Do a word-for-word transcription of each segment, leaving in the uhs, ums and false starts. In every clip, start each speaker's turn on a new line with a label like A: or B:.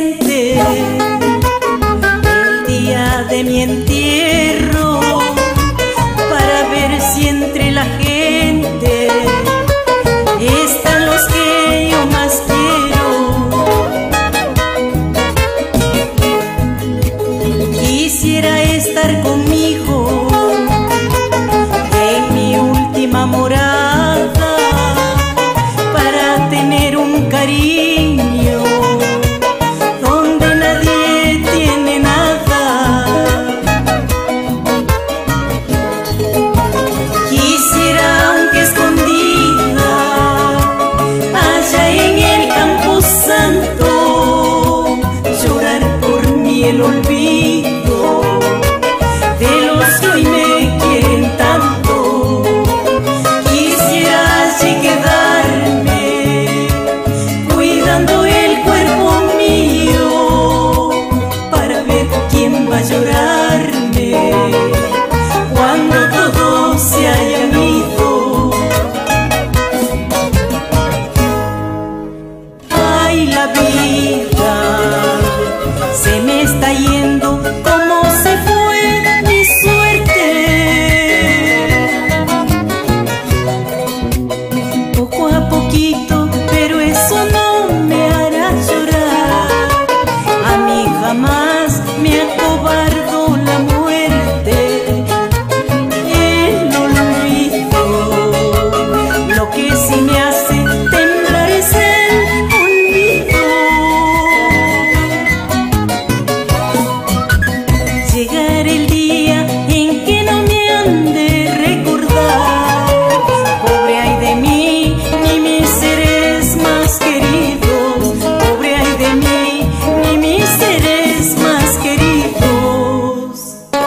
A: presente el día de mi entierro, para ver si entre la gente están los que yo más quiero. Quisiera estar conmigo en mi última morada, para tener un cariño donde nadie tiene nada. Quisiera, aunque escondida, allá en el campo santo, llorar por mí el olvido de los que hoy me quieren tanto. Quisiera allí quedarme cuidando el cuerpo mío, para ver quién va a llorarme cuando todos se hayan ido. Ay, la vida se me está yendo, como se fue mi suerte. Poco a poquito, pero eso no me hará llorar. A mí jamás me acobardó la muerte, el olvido. Lo que sí me hace temblar es el olvido. Llegar el día en que no me han de recordar. Pobre ay de mí, ni mis seres más queridos. Pobre ay de mí, ni mis seres más queridos.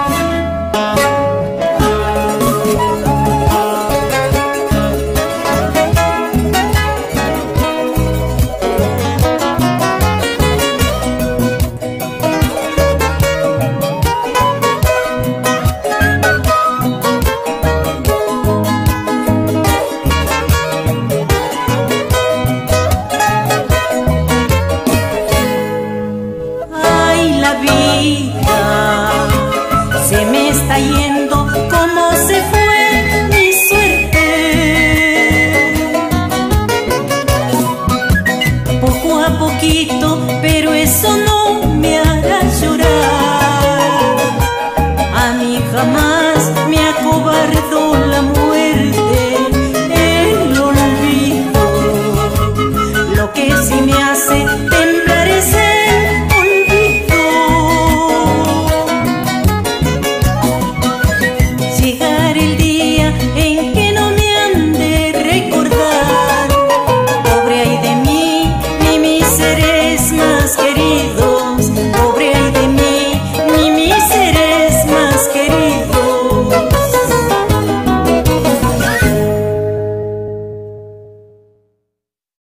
A: Ay, la vida se me está yendo, como se fue mi suerte. Poco a poquito, pero eso no me hará llorar. A mí jamás me acobardó la muerte, el olvido. Lo que sí me hace